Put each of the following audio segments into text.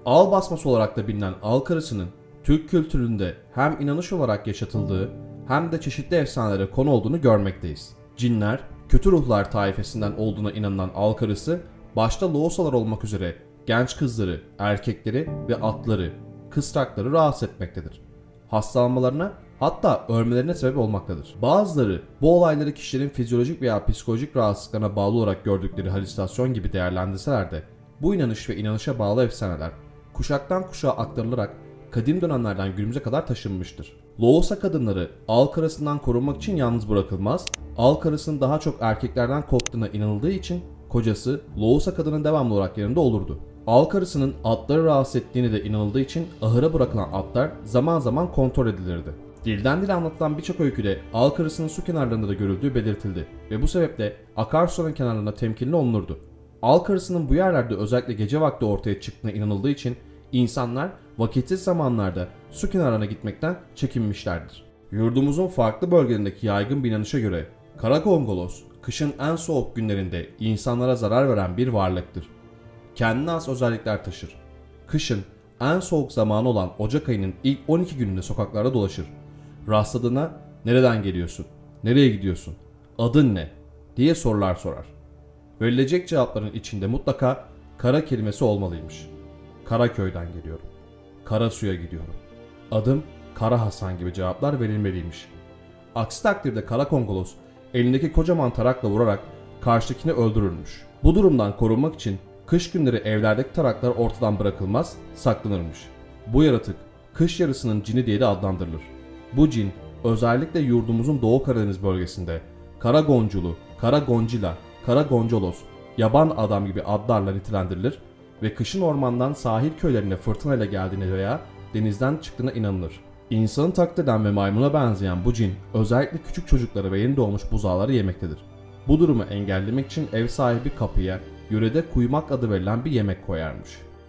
Al basması olarak da bilinen al karısının Türk kültüründe hem inanış olarak yaşatıldığı hem de çeşitli efsanelere konu olduğunu görmekteyiz. Cinler, kötü ruhlar taifesinden olduğuna inanılan al karısı, başta loğusalar olmak üzere genç kızları, erkekleri ve atları, kısrakları rahatsız etmektedir. Hastalanmalarına, hatta ölmelerine sebep olmaktadır. Bazıları bu olayları kişilerin fizyolojik veya psikolojik rahatsızlıklarına bağlı olarak gördükleri halüsinasyon gibi değerlendirseler de bu inanış ve inanışa bağlı efsaneler kuşaktan kuşağa aktarılarak kadim dönemlerden günümüze kadar taşınmıştır. Loğusa kadınları al karısından korunmak için yalnız bırakılmaz, al karısının daha çok erkeklerden korktuğuna inanıldığı için kocası Loğusa kadının devamlı olarak yanında olurdu. Al karısının atları rahatsız ettiğini de inanıldığı için ahıra bırakılan atlar zaman zaman kontrol edilirdi. Dilden dile anlatılan birçok öyküde al karısının su kenarlarında da görüldüğü belirtildi ve bu sebeple akarsuların kenarlarına temkinli olunurdu. Al karısının bu yerlerde özellikle gece vakti ortaya çıktığına inanıldığı için insanlar vakitsiz zamanlarda su kenarlarına gitmekten çekinmişlerdir. Yurdumuzun farklı bölgelerindeki yaygın bir inanışa göre Karakongolos, kışın en soğuk günlerinde insanlara zarar veren bir varlıktır. Kendine has özellikler taşır. Kışın en soğuk zamanı olan Ocak ayının ilk 12 gününde sokaklarda dolaşır. Rastladığına "Nereden geliyorsun? Nereye gidiyorsun? Adın ne?" diye sorular sorar. Verilecek cevapların içinde mutlaka kara kelimesi olmalıymış. Karaköy'den geliyorum. Karasu'ya gidiyorum. Adım Kara Hasan gibi cevaplar verilmeliymiş. Aksi takdirde Karakongolos elindeki kocaman tarakla vurarak karşıdakini öldürürmüş. Bu durumdan korunmak için kış günleri evlerdeki taraklar ortadan bırakılmaz, saklanırmış. Bu yaratık kış yarısının cini diye de adlandırılır. Bu cin özellikle yurdumuzun Doğu Karadeniz bölgesinde Kara Gonculu, Kara Goncila, Kara Goncolos, yaban adam gibi adlarla nitelendirilir ve kışın ormandan sahil köylerine fırtınayla geldiğine veya denizden çıktığına inanılır. İnsanı taklit eden ve maymuna benzeyen bu cin özellikle küçük çocukları ve yeni doğmuş buzağları yemektedir. Bu durumu engellemek için ev sahibi kapıya yörede kuymak adı verilen bir yemek koyarmış.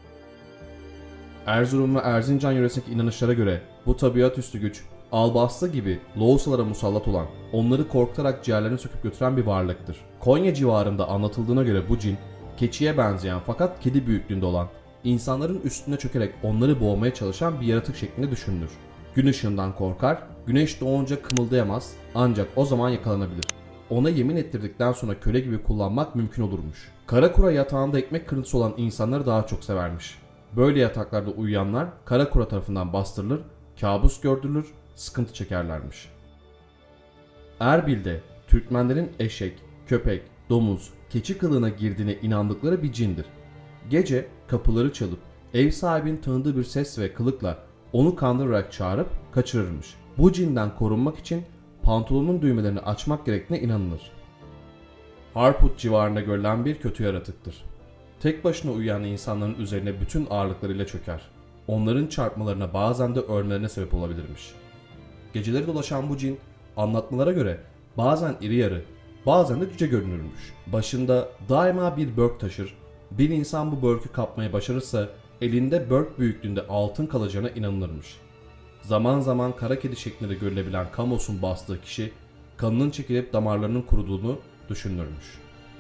Erzurum ve Erzincan yöresindeki inanışlara göre bu tabiatüstü güç Albasta gibi Loğusalara musallat olan, onları korkutarak ciğerlerini söküp götüren bir varlıktır. Konya civarında anlatıldığına göre bu cin, keçiye benzeyen fakat kedi büyüklüğünde olan, insanların üstüne çökerek onları boğmaya çalışan bir yaratık şeklinde düşünülür. Gün ışığından korkar, güneş doğunca kımıldayamaz ancak o zaman yakalanabilir. Ona yemin ettirdikten sonra köle gibi kullanmak mümkün olurmuş. Karakura yatağında ekmek kırıntısı olan insanları daha çok severmiş. Böyle yataklarda uyuyanlar Karakura tarafından bastırılır, kabus gördürülür, sıkıntı çekerlermiş. Erbil'de Türkmenlerin eşek, köpek, domuz, keçi kılığına girdiğine inandıkları bir cindir. Gece kapıları çalıp ev sahibinin tanıdığı bir ses ve kılıkla onu kandırarak çağırıp kaçırırmış. Bu cinden korunmak için pantolonun düğmelerini açmak gerektiğine inanılır. Harput civarında görülen bir kötü yaratıktır. Tek başına uyuyan insanların üzerine bütün ağırlıklarıyla çöker. Onların çarpmalarına bazen de ölmelerine sebep olabilirmiş. Geceleri dolaşan bu cin anlatmalara göre bazen iri yarı, bazen de cüce görünürmüş. Başında daima bir börk taşır. Bir insan bu börkü kapmaya başarırsa elinde börk büyüklüğünde altın kalacağına inanılırmış. Zaman zaman kara kedi şeklinde görülebilen kamosun bastığı kişi kanının çekilip damarlarının kuruduğunu düşünülürmüş.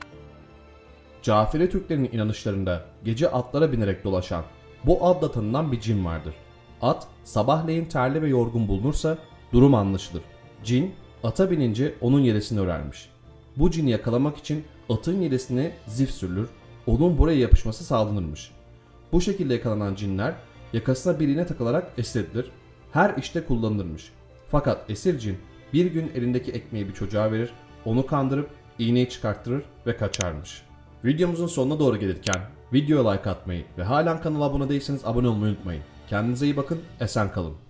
Caferi Türklerinin inanışlarında gece atlara binerek dolaşan, bu adla tanınan bir cin vardır. At sabahleyin terli ve yorgun bulunursa durum anlaşılır. Cin ata binince onun yelesini örermiş. Bu cini yakalamak için atın yelesine zif sürülür, onun buraya yapışması sağlanırmış. Bu şekilde yakalanan cinler yakasına bir iğne takılarak esir edilir, her işte kullanılırmış. Fakat esir cin bir gün elindeki ekmeği bir çocuğa verir, onu kandırıp iğneyi çıkarttırır ve kaçarmış. Videomuzun sonuna doğru gelirken videoya like atmayı ve halen kanala abone değilseniz abone olmayı unutmayın. Kendinize iyi bakın, esen kalın.